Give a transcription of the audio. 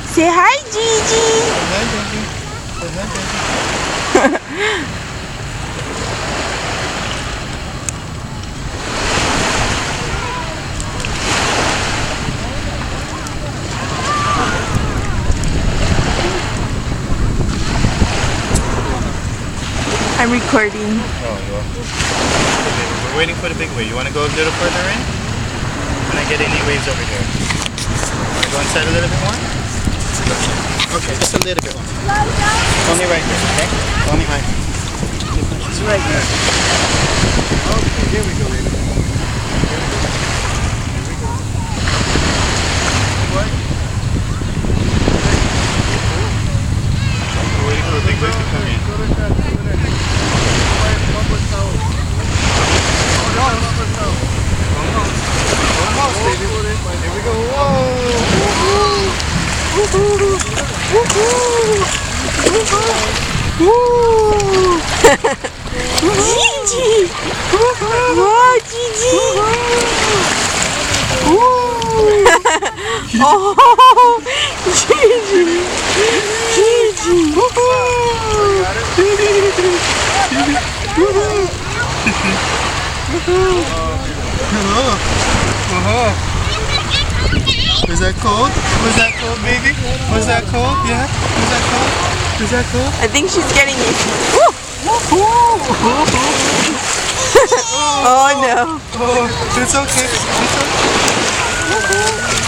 Say hi, Gigi. Hi, Gigi. Say hi, Gigi. I'm recording. Oh, you are. We're waiting for the big wave. You want to go a little further in? Can I get any waves over here? Want to go inside a little bit more? Okay, just a little bit more. Only right here, okay? Only right here. Just right here. Okay, here we go, baby. Here we go. Here we go. What? We're waiting for the big wave to come in. Almost, baby. Here we go. Gigi! Wow, Gigi! Oh, Gigi! Gigi! Was that cold? Was that cold, baby? Was that cold? Yeah? Was that cold? Was that cold? I think she's getting it. Oh no. Oh, it's okay. It's okay.